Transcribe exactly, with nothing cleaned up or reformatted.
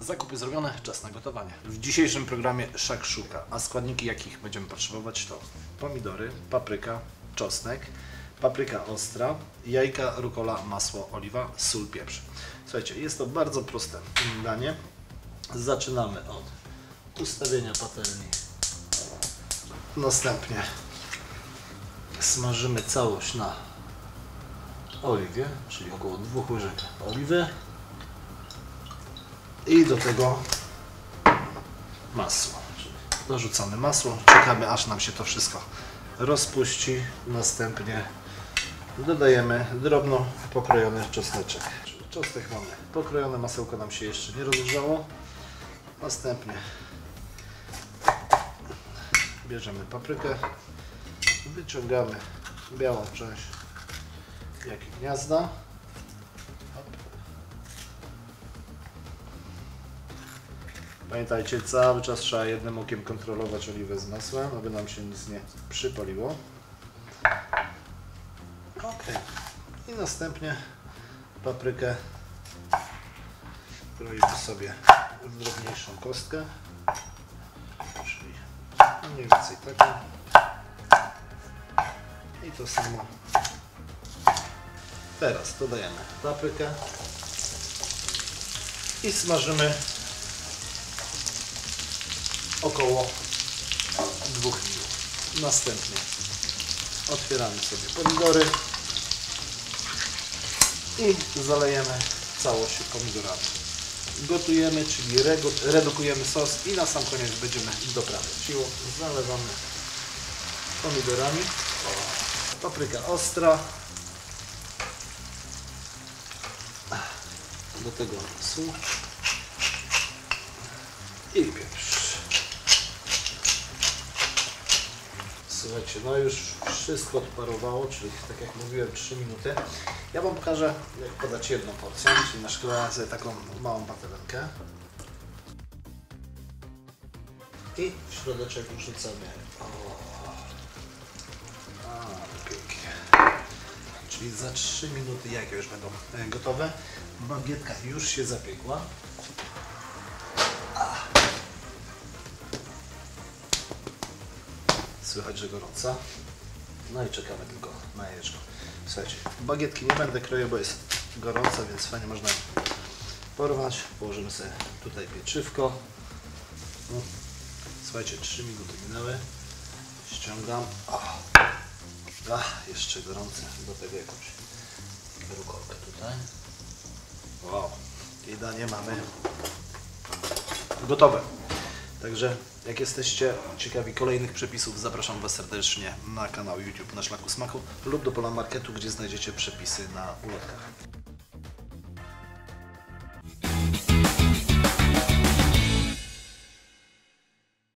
Zakupy zrobione, czas na gotowanie. W dzisiejszym programie szakszuka, a składniki jakich będziemy potrzebować to pomidory, papryka, czosnek, papryka ostra, jajka, rukola, masło, oliwa, sól, pieprz. Słuchajcie, jest to bardzo proste danie. Zaczynamy od ustawienia patelni. Następnie smażymy całość na oliwie, czyli około dwóch łyżek oliwy. I do tego masło. Dorzucamy masło, czekamy aż nam się to wszystko rozpuści. Następnie dodajemy drobno pokrojony czosneczek. Czosnek mamy pokrojone, masełko nam się jeszcze nie rozgrzało. Następnie bierzemy paprykę, wyciągamy białą część jak gniazda. Pamiętajcie, cały czas trzeba jednym okiem kontrolować oliwę z masłem, aby nam się nic nie przypaliło. Ok. I następnie paprykę kroimy sobie w drobniejszą kostkę, czyli mniej więcej taką. I to samo. Teraz dodajemy paprykę i smażymy około dwóch minut. Następnie otwieramy sobie pomidory i zalejemy całość pomidorami. Gotujemy, czyli redukujemy sos i na sam koniec będziemy doprawiać. Zalewamy pomidorami, papryka ostra, do tego sól i pieprz. Słuchajcie, no już wszystko odparowało, czyli tak jak mówiłem, trzy minuty. Ja Wam pokażę, jak podać jedną porcję, czyli naszykowałem sobie taką małą patelenkę. I w środeczek wrzucamy. O, a, pięknie. Czyli za trzy minuty jajka już będą gotowe. Bagietka już się zapiekła. Słychać, że gorąca. No i czekamy tylko na jajeczko. Słuchajcie, bagietki nie będę kroił, bo jest gorąca, więc fajnie można porwać. Położymy sobie tutaj pieczywko. No. Słuchajcie, trzy minuty minęły. Ściągam. Oh. Ach, jeszcze gorące. Do tego jakąś rukolkę tutaj. Wow. I danie mamy gotowe. Także jak jesteście ciekawi kolejnych przepisów, zapraszam Was serdecznie na kanał YouTube Na Szlaku Smaku lub do Pola Marketu, gdzie znajdziecie przepisy na ulotkach.